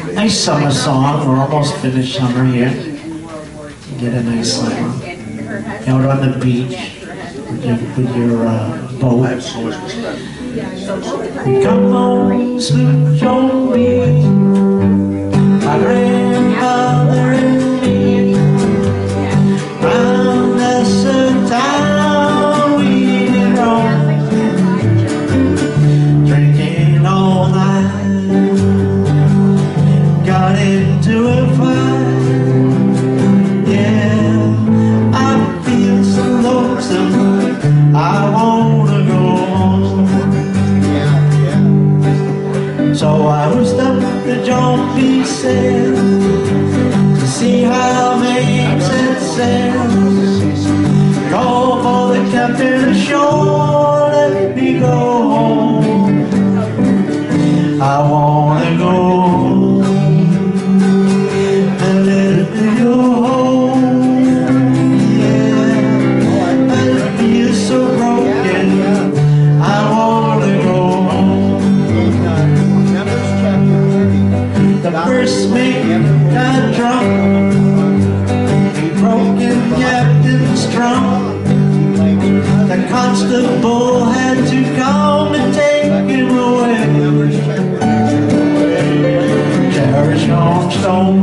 Nice summer song. We're almost finished summer here. You get a nice summer out on the beach with your boat. I have so much respect. Come on, Sloop John B, my grandfather and me. Round desert town we did roam, drinking all night. Got into a fight. Yeah, I feel so lonesome. I wanna go home. So I hooked up the John B sail to see how makes it sail. Call for the captain ashore, let me go home. I wanna go home and let me go home. Yeah, I feel so broken. I wanna go home. The first mate got drunk, broken captain's trunk. The constable had to come and take him away. Cherish on stone,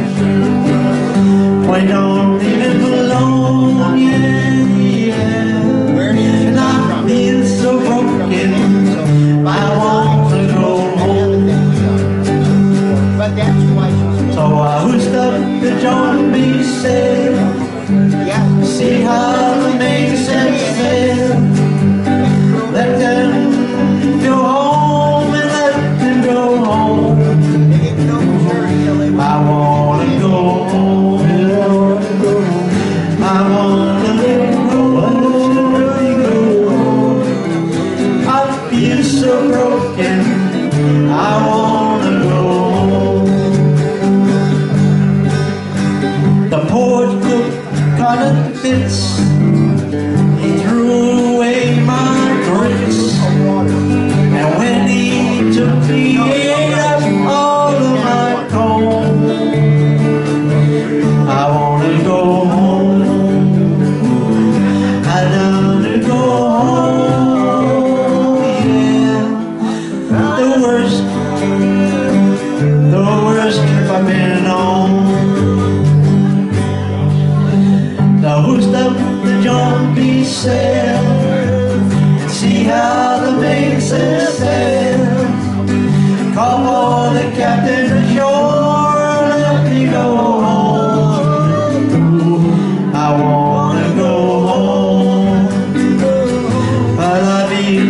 we don't leave him alone, yeah, yeah. And I feel so broken, I want to go home. So I hooked up the John B sail, see how the main set sail. Let them go home and let them go home. I wanna go home. I wanna go home. I feel so broken. I wanna go home. The poor cook got a fits. He threw away my grits, and when he took me, he ate up all of my coal. I wanna go home. I wanna go home. Yeah, the worst trip I've been on. The hooked up the John B sail, see how the main set sail. Call for the captain ashore, let me go home. I wanna go home, but I feel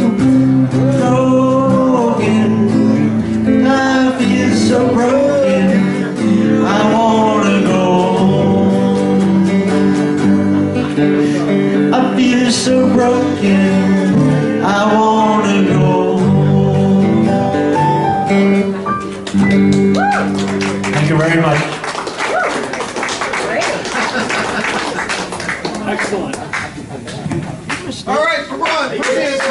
broken. I feel so broken. I wanna go home. I feel so broken. I wanna go home. Thank you very much. Excellent. All right, come on.